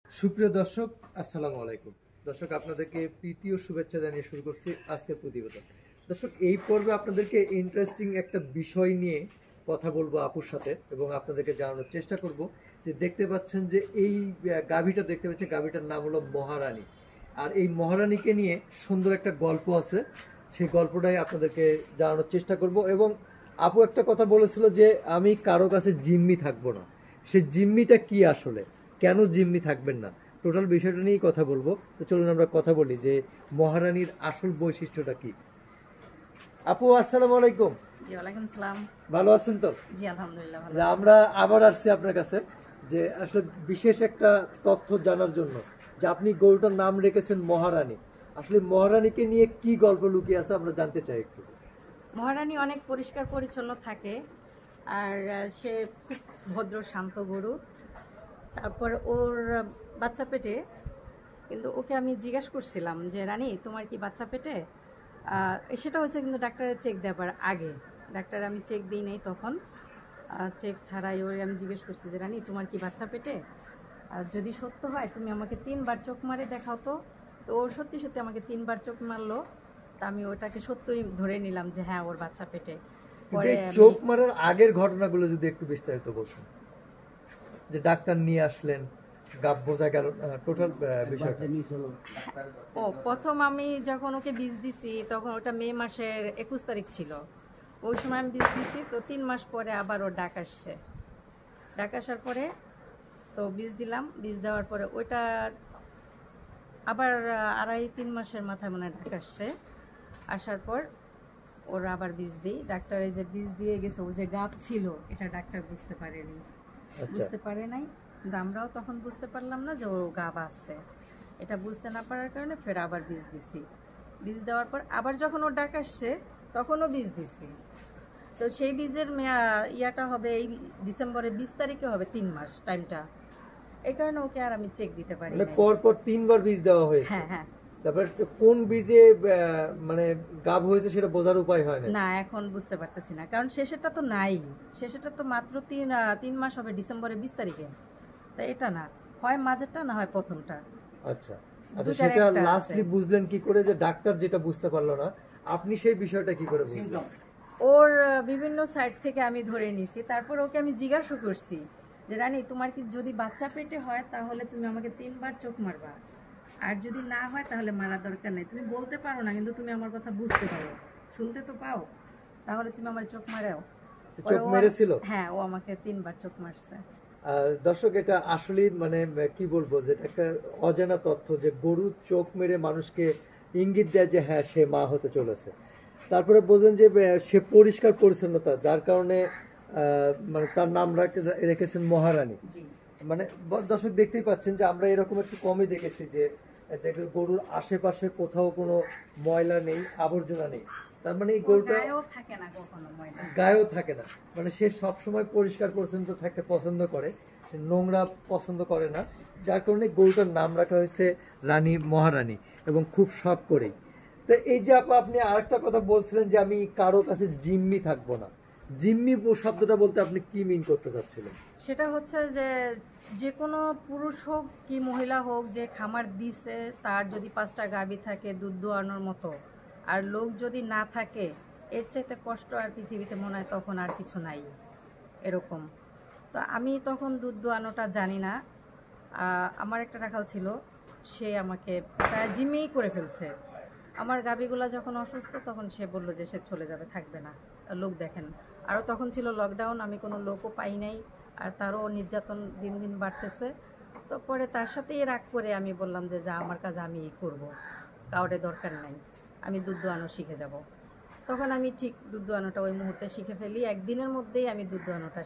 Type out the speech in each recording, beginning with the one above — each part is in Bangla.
সুপ্রিয় দর্শক, আসসালামু আলাইকুম। দর্শক, আপনাদেরকে প্রীতি ও শুভেচ্ছা জানিয়ে শুরু করছি আজকের প্রতিবেদন। দর্শক, এই পর্বে আপনাদেরকে ইন্টারেস্টিং একটা বিষয় নিয়ে কথা বলবো আপুর সাথে, এবং আপনাদেরকে জানানোর চেষ্টা করব যে দেখতে পাচ্ছেন যে এই গাভীটা দেখতে পাচ্ছেন, গাভীটার নাম হলো মহারানী। আর এই মহারানীকে নিয়ে সুন্দর একটা গল্প আছে, সেই গল্পটাই আপনাদেরকে জানানোর চেষ্টা করব। এবং আপু একটা কথা বলেছিল যে আমি কারো কাছে জিম্মি থাকবো না। সেই জিম্মিটা কি আসলে, কেন জিম্মি থাকবেন না, টোটাল বিষয়টা নিয়েই কথা বলবো। তো চলুন আমরা কথা বলি যে মহারানীর আসল বৈশিষ্ট্যটা কি। আপু, আসসালামু আলাইকুম। জি, ওয়ালাইকুম সালাম। ভালো আছেন তো? জি, আলহামদুলিল্লাহ ভালো যে আছি। আমরা আবার আসছি আপনার কাছে যে আসলে বিশেষ একটা তথ্য জানার জন্য, যে আপনি গরুটার নাম রেখেছেন মহারানী। আসলে মহারানীকে নিয়ে কি গল্প লুকিয়ে আছে আমরা জানতে চাই একটু। মহারানী অনেক পরিষ্কার পরিচ্ছন্ন থাকে, আর সে খুব ভদ্র শান্ত গরু। তারপর ওর বাচ্চা পেটে, কিন্তু ওকে আমি জিজ্ঞাসা করছিলাম যে রানী তোমার কি বাচ্চা পেটে, সেটা হচ্ছে কিন্তু ডাক্তারের চেক দেওয়ার আগে। ডাক্তার আমি চেক দিই নাই তখন, চেক ছাড়াই ওর আমি জিজ্ঞেস করছি যে রানী তোমার কি বাচ্চা পেটে, আর যদি সত্য হয় তুমি আমাকে 3বার চোখ মারে দেখাও তো। তো ও সত্যি সত্যি আমাকে 3বার চোখ মারলো। তা আমি ওটাকে সত্যই ধরে নিলাম যে হ্যাঁ ওর বাচ্চা পেটে। কিন্তু পরে এই চোখ মারার আগের ঘটনাগুলো যদি একটু বিস্তারিত বলতেন, যে ডাক্তার নিয়ে আসলেন, গাব বোঝা গেল, টোটাল বিষয়টা। প্রথম আমি যখন ওকে বীজ দিছি তখন ওটা মে মাসের 21 তারিখ ছিল। ওই সময় আমি বীজ দিছি, তো 3 মাস পরে আবার ওর ডাক আসছে। ডাক আসার পরে তো বীজ দিলাম, বীজ দেওয়ার পরে ওইটা আবার 2.5-3 মাসের মাথায় মনে হয় ডাক আসছে। আসার পর ওর আবার বীজ দিই। ডাক্তার এই যে বীজ দিয়ে গেছে, ও যে গাব ছিল এটা ডাক্তার বুঝতে পারেনি, বুঝতে পারে নাই। কিন্তু আমরাও তখন বুঝতে পারলাম না যে ও গাব আছে। এটা বুঝতে না পারার কারণে ফের আবার বীজ দিছি। বীজ দেওয়ার পর আবার যখন ওর ডাক আসছে তখনও বীজ দিছি। তো সেই বীজের ইয়াটা হবে এই ডিসেম্বরের 20 তারিখে হবে 3 মাস টাইমটা। এই কারণে ওকে আর আমি চেক দিতে পারি মানে নাই। পর পর 3বার বীজ দেওয়া হয়েছে। হ্যাঁ হ্যাঁ। তারপর কোন বীজে মানে গাব হয়েছে সেটা বোঝার উপায় হয় না। না, এখন বুঝতে পারতেছি না, কারণ শেষেরটা তো নাই। শেষেরটা তো মাত্র 3 মাস হবে ডিসেম্বরের 20 তারিখে। তা এটা না হয় মাঝেরটা, না হয় প্রথমটা। আচ্ছা আচ্ছা, দুটার সেটা একটা লাস্টলি আছে। বুঝলেন কি করে যে ডাক্তার যেটা বুঝতে পারলো না, আপনি সেই বিষয়টা কি করে বুঝলেন? ওর বিভিন্ন সাইড থেকে আমি ধরে নিছি। তারপর ওকে আমি জিজ্ঞাসা করছি যে রানী তোমার কি যদি বাচ্চা পেটে হয় তাহলে তুমি আমাকে 3বার চোখ মারবা, আর যদি না হয় তাহলে মারা দরকার নেই। তুমি বলতে পারো না কিন্তু তুমি আমার কথা বুঝতে পারো, শুনতে তো পাও, তাহলে তুমি আমার চোখ মারাও। চোখ মেরেছিল? হ্যাঁ, ও আমাকে 3বার চোখ মারছে। দর্শক, এটা আসলে মানে কি বলবো, যে এটা একটা অজানা তথ্য যে গরু চোখ মেরে মানুষকে ইঙ্গিত দেয় যে হ্যাঁ সে মা হতে চলেছে। তারপরে বোঝেন যে সে পরিষ্কার পরিচ্ছন্নতা, যার কারণে মানে তার নাম রেখেছেন মহারানী। জি। মানে দর্শক দেখতেই পাচ্ছেন যে আমরা এরকম একটু কমই দেখেছি যে গরুর আশেপাশে কোথাও কোনো ময়লা নেই, আবর্জনা নেই। তার মানে এই গরুটা গায়েও থাকে না কখনো ময়লা। গায়েও থাকে না, মানে সে সবসময় পরিষ্কার পরিচ্ছন্ন থাকতে পছন্দ করে, সে নোংরা পছন্দ করে না। যার কারণে গরুটার নাম রাখা হয়েছে রানী মহারানী, এবং খুব শখ করেই। তো এই যে আপনি আরেকটা কথা বলছিলেন যে আমি কারো কাছে জিম্মি থাকবো না, জিম্মি শব্দটা বলতে আপনি কি মিন করতে চাচ্ছিলেন? সেটা হচ্ছে যে যে কোনো পুরুষ হোক কি মহিলা হোক যে খামার দিছে, তার যদি 5টা গাভী থাকে দুধ দোয়ানোর মতো, আর লোক যদি না থাকে, এর চাইতে কষ্ট আর পৃথিবীতে মনে হয় তখন আর কিছু নাই এরকম। তো আমি তখন দুধ দোয়ানোটা জানি না। আমার একটা রাখাল ছিল, সে আমাকে প্রায় জিম্মিই করে ফেলছে। আমার গাভীগুলা যখন অসুস্থ তখন সে বললো যে সে চলে যাবে, থাকবে না, লোক দেখেন। আরও তখন ছিল লকডাউন, আমি কোনো লোকও পাই নাই, আর তারও নির্যাতন দিন দিন বাড়তেছে। তো পরে তার সাথেই রাগ করে আমি বললাম যে যা আমার কাজ আমি করব, কাউরে দরকার নাই, আমি দুধ দোয়ানো শিখে যাব। তখন আমি ঠিক দুধ দোয়ানোটা ওই মুহূর্তে শিখে ফেলি, একদিনের মধ্যেই আমি দুধ দোয়ানোটা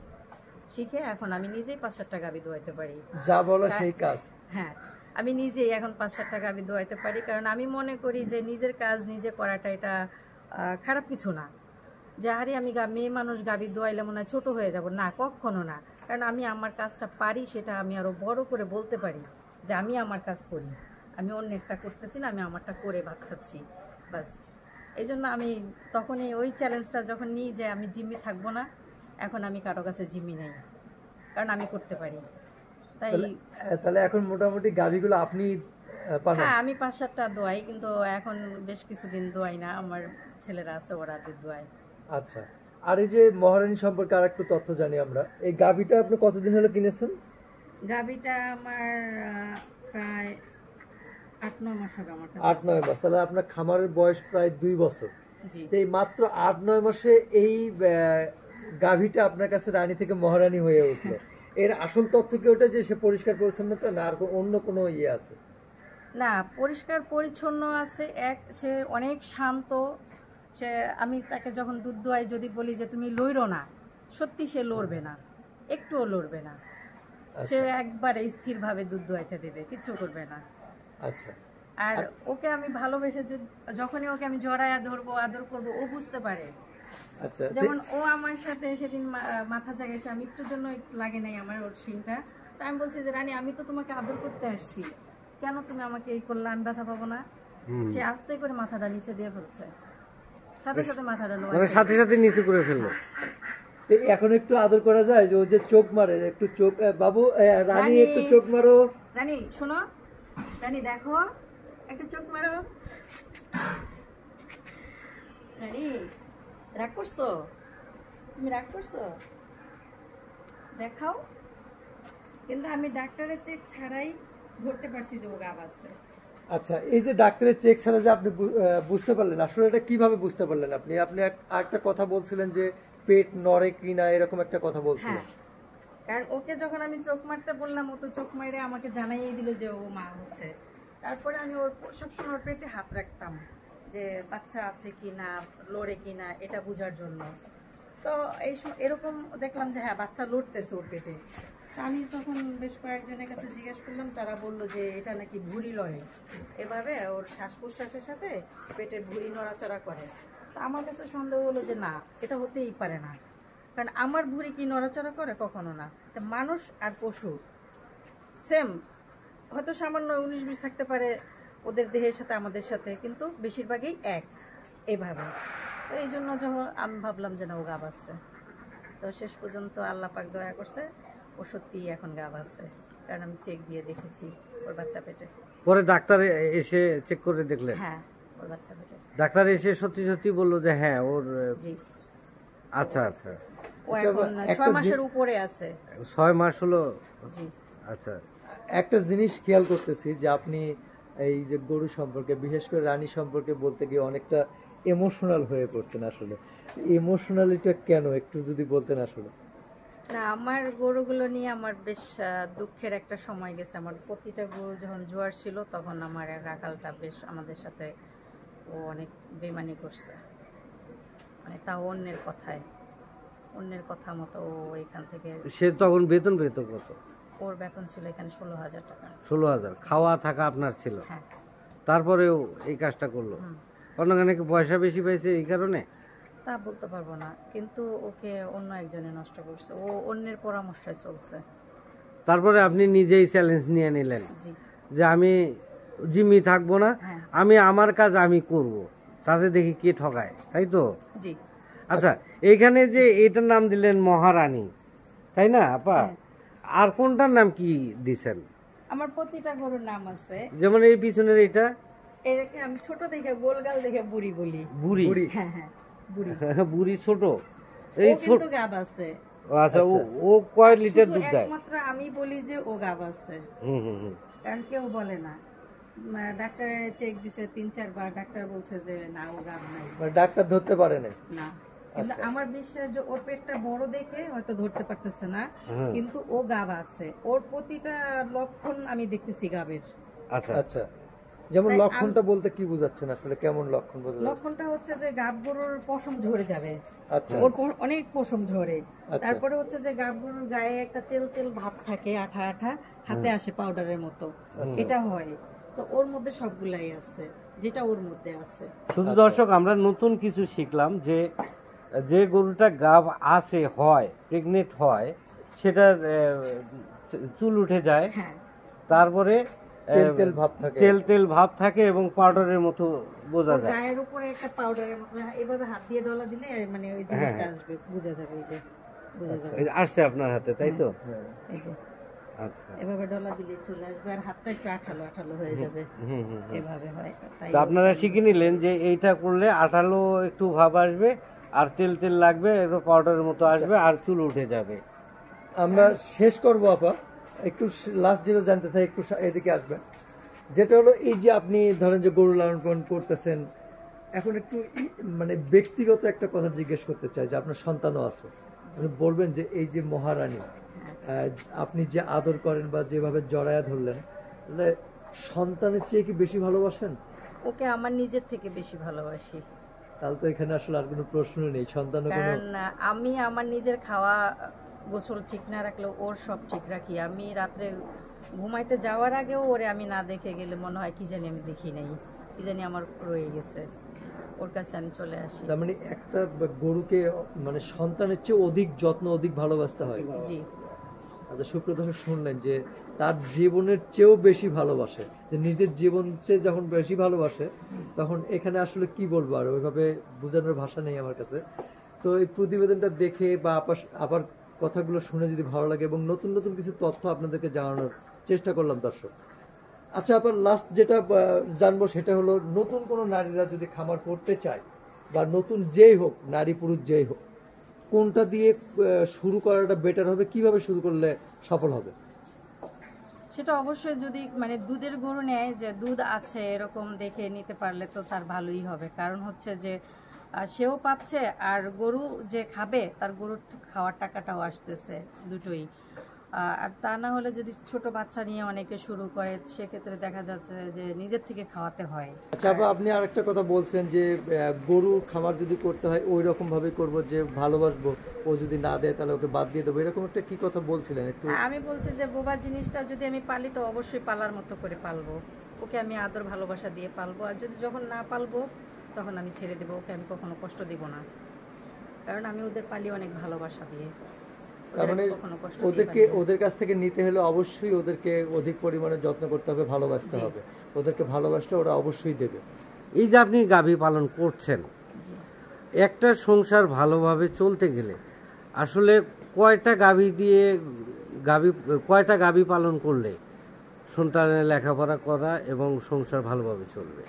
শিখে এখন আমি নিজেই 5-7টা গাভী দোয়াইতে পারি। যা বলা সেই কাজ। হ্যাঁ, আমি নিজেই এখন 5-7টা গাভী দোয়াইতে পারি, কারণ আমি মনে করি যে নিজের কাজ নিজে করাটা এটা খারাপ কিছু না। যে আরে আমি মেয়ে মানুষ গাভী দোয়াইলে মনে হয় ছোটো হয়ে যাব, না, কখনো না। কারণ আমি আমার কাজটা পারি, সেটা আমি আরও বড় করে বলতে পারি যে আমি আমার কাজ করি, আমি অন্যেরটা করতেছি না, আমি আমারটা করে ভাত খাচ্ছি, বাস। এই জন্য আমি তখনই ওই চ্যালেঞ্জটা যখন নিই যে আমি জিম্মি থাকবো না, এখন আমি কারো কাছে জিম্মি নেই, কারণ আমি করতে পারি। তাই তাহলে এখন মোটামুটি গাভীগুলো আপনি পালন? হ্যাঁ, আমি 5-7টা দোয়াই, কিন্তু এখন বেশ কিছুদিন দোয়াই না, আমার ছেলেরা আছে ওরা দোয়ায়। আচ্ছা, আর এই যে মহারানী সম্পর্কে আর একটু তথ্য জানি আমরা। এই গাভীটা আপনি কতদিন হলো কিনেছেন? গাভীটা আমার প্রায় 8-9 মাস হবে আমার কাছে 8-9 মাস। তাহলে আপনার খামারের বয়স প্রায় 2 বছর। জি। তো এই মাত্র 8-9 মাসে এই গাভীটা আপনার কাছে রানী থেকে মহারানী হয়ে উঠলো। এর আসল তথ্য কি ওটা যে সে পরিষ্কার পরিচ্ছন্নতা, না আর অন্য কোনো ইয়ে আছে? না, পরিষ্কার পরিচ্ছন্ন আছে, সে অনেক শান্ত। সে আমি তাকে যখন দুধ দোয়াই যদি বলি যে তুমি লইরো না, সত্যি সে লড়বে না, একটুও লড়বে না। সে একবারে স্থিরভাবে দুধ দোয়াইতে দেবে, কিছু করবে না। আচ্ছা। আর ওকে আমি ভালোবেসে যখনই ওকে আমি জড়ায়া ধরবো, আদর করবো, ও বুঝতে পারে। আচ্ছা, যেমন ও আমার সাথে সেদিন মাথা জাগাইছে, আমি একটুর জন্য লাগে নাই আমার ওর শিংটা। তা আমি বলছি যে রানী, আমি তো তোমাকে আদর করতে আসছি, কেন তুমি আমাকে এই করলে, আমি ব্যথা পাবো না? সে আস্তে করে মাথাটা নিচে দিয়ে ফেলছে, সাথে সাথে মাথাটা সাথে সাথে নিচে করে ফেললো। এখন একটু আদর করা যায়? যে ও যে চোখ মারে, একটু চোখ, বাবু রানী একটু চোখ মারো। রানী শোনো, রানী দেখো, একটু চোখ মারো। রানী রাগ করছো? তুমি রাগ করছো? দেখাও। কিন্তু আমি ডাক্তারের চেক ছাড়াই ধরতে পারছি যে ও গা বাজছে। আচ্ছা, এই যে ডাক্তারের চেক ছাড়া যে আপনি বুঝতে পারলেন, আসলে এটা কিভাবে বুঝতে পারলেন? আপনি একটা কথা বলছিলেন যে পেট নড়ে কিনা, এরকম একটা কথা বলছিলেন। হ্যাঁ, কারণ ওকে যখন আমি চোখ মারতে বললাম, ও তো চোখ মারে আমাকে জানাইয়ে দিল যে ও মা হচ্ছে। তারপরে আমি ওর সবসময় ওর পেটে হাত রাখতাম যে বাচ্চা আছে কি না, লড়ে কি না, এটা বোঝার জন্য। তো এরকম দেখলাম যে হ্যাঁ, বাচ্চা লড়তেছে ওর পেটে। তা আমি তখন বেশ কয়েকজনের কাছে জিজ্ঞেস করলাম, তারা বললো যে এটা নাকি ভুঁড়ি লড়ে, এভাবে ওর শ্বাস প্রশ্বাসের সাথে পেটের ভুঁড়ি নড়াচড়া করে। তা আমার কাছে সন্দেহ হলো যে না, এটা হতেই পারে না, কারণ আমার ভুঁড়ি কি নড়াচড়া করে? কখনো না। তা মানুষ আর পশু সেম, হয়তো সামান্য 19-20 থাকতে পারে ওদের দেহের সাথে আমাদের সাথে, কিন্তু বেশিরভাগই এক এভাবে। তো এই জন্য যখন আমি ভাবলাম যে না, ও গা বাজছে। তো শেষ পর্যন্ত আল্লাহ পাক দয়া করছে, ও সত্যিই এখন গা বাজছে, কারণ আমি চেক দিয়ে দেখেছি ওর বাচ্চা পেটে। পরে ডাক্তার এসে চেক করে দেখলেন? হ্যাঁ, ওর বাচ্চা পেটে। ডাক্তার এসে সত্যি সত্যি বললো যে হ্যাঁ ওর? জি। আচ্ছা আচ্ছা। ও এখন 6 মাসের উপরে আছে। 6 মাস হলো? জি। আচ্ছা। একটা জিনিস খেয়াল করতেছি যে আপনি এই যে গরু সম্পর্কে, বিশেষ করে রানী সম্পর্কে বলতে গিয়ে অনেকটা ইমোশনাল হয়ে পড়ছেন। আসলে ইমোশনালিটা কেন, একটু যদি বলতেন আসলে। না, আমার গরুগুলো নিয়ে আমার বেশ দুঃখের একটা সময় গেছে। আমার প্রতিটা গরু যখন জোয়ার ছিল, তখন আমার রাখালটা বেশ আমাদের সাথে ও অনেক বেমানি করছে, মানে তাও অন্যের কথায়, অন্যের কথা মতো ও এখান থেকে। সে তখন বেতন পেত কত? ওর বেতন ছিল এখানে 16,000 টাকা। 16,000 খাওয়া থাকা আপনার ছিল? হ্যাঁ। তারপরেও এই কাজটা করলো? অন্যখানে কি পয়সা বেশি পাইছে এই কারণে? তা বলতে পারবো না, কিন্তু ওকে অন্য একজনে নষ্ট করছে, ও অন্যের পরামর্শে চলছে। তারপরে আপনি নিজেই চ্যালেঞ্জ নিয়ে নিলেন জি। যে আমি জিম্মি থাকবো না, হ্যাঁ। আমি আমার কাজ আমি করব, তাতে দেখি কে ঠকায়, তাই তো? জি। আচ্ছা, এইখানে যে এটার নাম দিলেন মহারানী, তাই না আপা? হ্যাঁ। আর কোনটার নাম কি দিছেন? আমার প্রতিটা গরুর নাম আছে। যেমন এই পিছনের এটা? এটাকে আমি ছোট দেখে, গোলগাল দেখে বুড়ি বলি। বুড়ি? হ্যাঁ হ্যাঁ, বুড়ি। বুড়ি ছোট? এই এই ছোট? কিন্তু গাব আছে। আচ্ছা, ও কয় লিটার দুধ দেয়? একমাত্র আমি বলি যে ও গাব আছে, হুম। কারণ কেউ বলে না। ডাক্তার চেক দিছে 3-4 বার, ডাক্তার বলছে যে না, ও গাব নাই। মানে ডাক্তার ধরতে পারে না? না, কিন্তু আমার বিশ্বাস যে ওর পেটটা বড় দেখে হয়তো ধরতে পারতেছে না, কিন্তু ও গাব আছে। ওর প্রতিটা লক্ষণ আমি দেখতেছি গাবের। আচ্ছা আচ্ছা, যেমন লক্ষণটা বলতে কি বোঝাচ্ছেন আসলে, কেমন লক্ষণ বোঝা? লক্ষণটা হচ্ছে যে গাব গরুর পশম ঝরে যাবে। আচ্ছা। ওর অনেক পশম ঝরে। তারপরে হচ্ছে যে গাব গরুর গায়ে একটা তেল তেল ভাব থাকে, আঠা আঠা, হাতে আসে পাউডারের মতো, এটা হয়। তো ওর মধ্যে সবগুলাই আছে, যেটা ওর মধ্যে আছে। শুধু দর্শক, আমরা নতুন কিছু শিখলাম যে যে গরুটা গাব আছে, হয় প্রেগনেন্ট হয়, সেটার চুল উঠে যায়, হ্যাঁ, তারপরে তেল ভাব থাকে এবং পাউডারের মতো বোঝা যায়। গায়ের উপরে একটা পাউডারের মতো, এভাবে হাত দিয়ে ডলা দিলে মানে ওই জিনিসটা আসবে, বোঝা যাবে। এই যে বোঝা যাবে, আসছে আপনার হাতে, তাই তো? এই যে আচ্ছা এভাবে ডলা দিলে চলে আসবে, আর হাতটা একটু আঠালো আঠালো হয়ে যাবে, হুম হুম হুম। এভাবে হয়। তাই তো আপনারা শিখে নিলেন যে এইটা করলে আঠালো একটু ভাব আসবে, আর তেল তেল লাগবে, একটু পাউডারের মতো আসবে, আর চুল উঠে যাবে। আমরা শেষ করবো আপা, একটু লাস্ট যেটা জানতে চাই, একটু এদিকে আসবেন। যেটা হলো এই যে আপনি ধরেন যে গরু লালন পালন করতেছেন, এখন একটু মানে ব্যক্তিগত একটা কথা জিজ্ঞেস করতে চাই যে আপনার সন্তানও আছে, আপনি বলবেন যে এই যে মহারানী আপনি যে আদর করেন বা যেভাবে জড়ায়া ধরলেন, তাহলে সন্তানের চেয়ে কি বেশি ভালোবাসেন? ওকে আমার নিজের থেকে বেশি ভালোবাসি, তাহলে তো এখানে আসলে আর কোনো প্রশ্ন নেই, সন্তানও কোনো। কারণ আমি আমার নিজের খাওয়া গোসল ঠিক না রাখলেও ওর সব ঠিক রাখি। আমি রাত্রে ঘুমাইতে যাওয়ার আগেও ওরে আমি না দেখে গেলে মনে হয় কি জানি আমি দেখি নাই, কি জানি আমার রয়ে গেছে, ওর কাছে আমি চলে আসি। তার মানে একটা গরুকে মানে সন্তানের চেয়ে অধিক যত্ন, অধিক ভালোবাসতে হয়। জি, আচ্ছা, সুপ্রিয় দর্শক শুনলেন যে তার জীবনের চেয়েও বেশি ভালোবাসে, যে নিজের জীবন চেয়ে যখন বেশি ভালোবাসে, তখন এখানে আসলে কি বলবো, আর ওইভাবে বোঝানোর ভাষা নেই আমার কাছে। তো এই প্রতিবেদনটা দেখে বা আবার কথাগুলো শুনে যদি ভালো লাগে এবং নতুন নতুন কিছু তথ্য আপনাদেরকে জানানোর চেষ্টা করলাম দর্শক। আচ্ছা, আবার লাস্ট যেটা জানবো সেটা হলো, নতুন কোনো নারীরা যদি খামার করতে চায়, বা নতুন যেই হোক, নারী পুরুষ যেই হোক, কোনটা দিয়ে শুরু করাটা বেটার হবে, কিভাবে শুরু করলে সফল হবে? সেটা অবশ্যই যদি মানে দুধের গরু নেয়, যে দুধ আছে এরকম দেখে নিতে পারলে তো তার ভালোই হবে। কারণ হচ্ছে যে সেও পাচ্ছে, আর গরু যে খাবে তার গরুর খাওয়ার টাকাটাও আসতেছে, দুটোই। আর তা না হলে যদি ছোট বাচ্চা নিয়ে অনেকে শুরু করে, সেক্ষেত্রে দেখা যাচ্ছে যে নিজের থেকে খাওয়াতে হয়। আচ্ছা আপা, আপনি আরেকটা কথা বলছেন যে গরুর খামার যদি করতে হয় ওই রকম ভাবে করবো, যে ভালোবাসবো, ও যদি না দেয় তাহলে ওকে বাদ দিয়ে দেবো, এরকম একটা কি কথা বলছিলেন একটু? আমি বলছি যে বোবা জিনিসটা যদি আমি পালি তো অবশ্যই পালার মতো করে পালবো, ওকে আমি আদর ভালোবাসা দিয়ে পালবো। আর যদি যখন না পালবো তখন আমি ছেড়ে দেবো, ওকে আমি কখনো কষ্ট দিব না, কারণ আমি ওদের পালি অনেক ভালোবাসা দিয়ে। তার মানে কখনো কষ্ট ওদেরকে ওদের কাছ থেকে নিতে হলে অবশ্যই ওদেরকে অধিক পরিমাণে যত্ন করতে হবে, ভালোবাসতে হবে। ওদেরকে ভালোবাসলে ওরা অবশ্যই দেবে। এই যে আপনি গাভী পালন করছেন, একটা সংসার ভালোভাবে চলতে গেলে আসলে কয়টা গাভী পালন করলে সন্তানের লেখাপড়া করা এবং সংসার ভালোভাবে চলবে?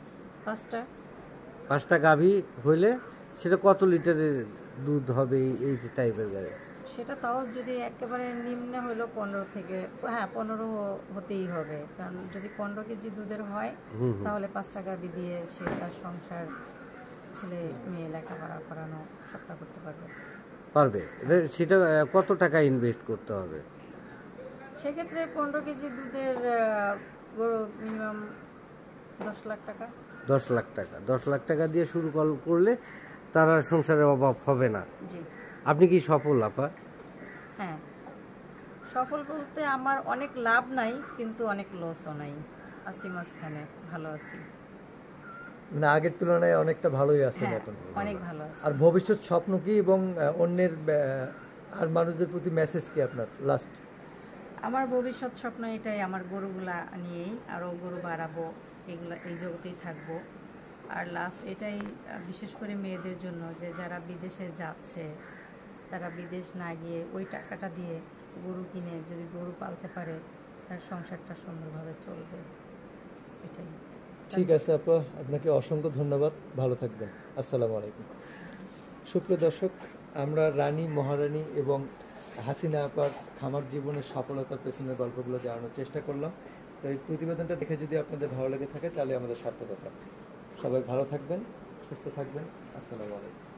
5টা গাভী হইলে সেটা কত লিটারের দুধ হবে এই টাইপের গাড়ি? সেটা তাও যদি একেবারে নিম্ন হলো 15 থেকে, হ্যাঁ 15 হতেই হবে। কারণ যদি 15 কেজি দুধের হয় তাহলে 5 টাকা দিয়ে সে তার সংসার, ছেলে মেয়ে লেখাপড়া করানো সবটা করতে পারবে। সেটা কত টাকা ইনভেস্ট করতে হবে? সেক্ষেত্রে 15 কেজি দুধের গরু মিনিমাম 10 লাখ টাকা। 10 লাখ টাকা, 10 লাখ টাকা দিয়ে শুরু করলে তার আর সংসারের অভাব হবে না। জি, আপনি কি সফল আপা? হ্যাঁ সফল বলতে আমার অনেক লাভ নাই, কিন্তু অনেক লসও নাই, আছি মাঝখানে, ভালো আছি। মানে আগের তুলনায় অনেকটা ভালোই আছেন হ্যাঁ, এখন। অনেক ভালো আছি। আর ভবিষ্যৎ স্বপ্ন কি, এবং অন্যের আর মানুষদের প্রতি মেসেজ কি আপনার লাস্ট? আমার ভবিষ্যৎ স্বপ্ন এটাই, আমার গরুগুলা নিয়েই আরও গরু বাড়াবো, এগুলা এই জগতেই থাকবো। আর লাস্ট এটাই বিশেষ করে মেয়েদের জন্য, যে যারা বিদেশে যাচ্ছে তারা বিদেশ না গিয়ে ওই টাকাটা দিয়ে গরু কিনে যদি গরু পালতে পারে, তার সংসারটা সুন্দরভাবে চলবে, এটাই। ঠিক আছে আপা, আপনাকে অসংখ্য ধন্যবাদ, ভালো থাকবেন। আসসালামু আলাইকুম। সুপ্রিয় দর্শক, আমরা রানী, মহারানী এবং হাসিনা আপার খামার জীবনের সফলতার পেছনের গল্পগুলো জানানোর চেষ্টা করলাম। তো এই প্রতিবেদনটা দেখে যদি আপনাদের ভালো লেগে থাকে তাহলে আমাদের সার্থকতা। সবাই ভালো থাকবেন, সুস্থ থাকবেন। আসসালামু আলাইকুম।